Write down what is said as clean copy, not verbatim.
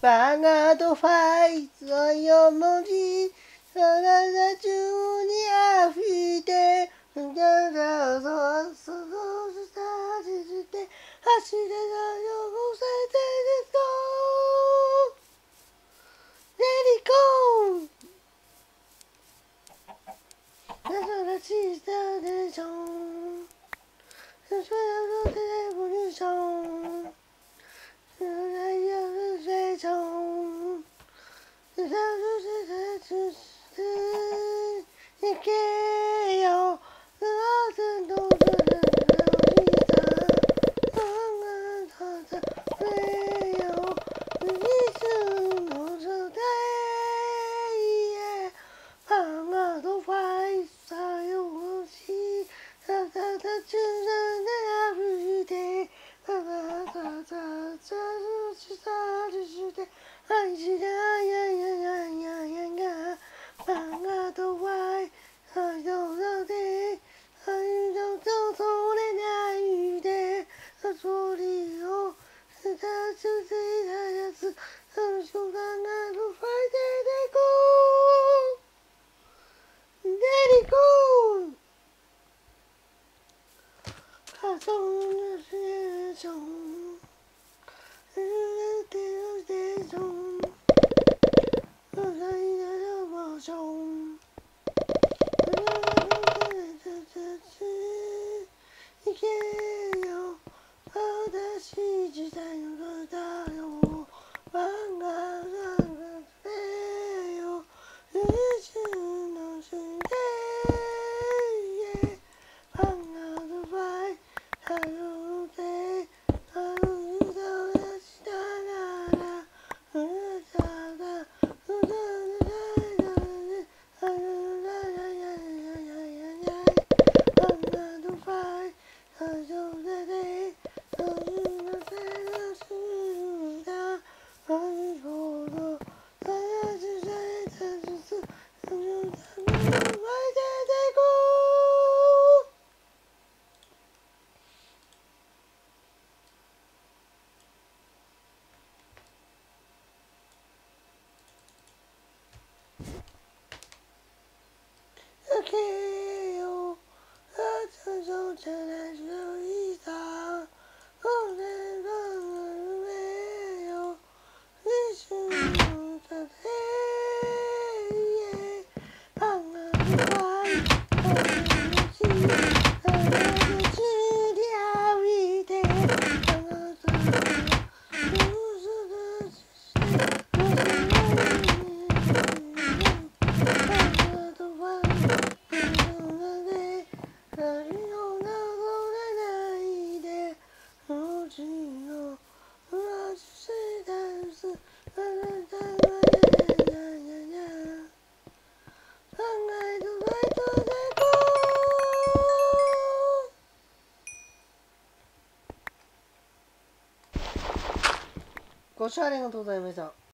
バナとファイト4文字体中に溢れてそうして走れないようされてですかレディコー新しいスターテーションそしてレボリューション行けよご視聴ありがとうございました。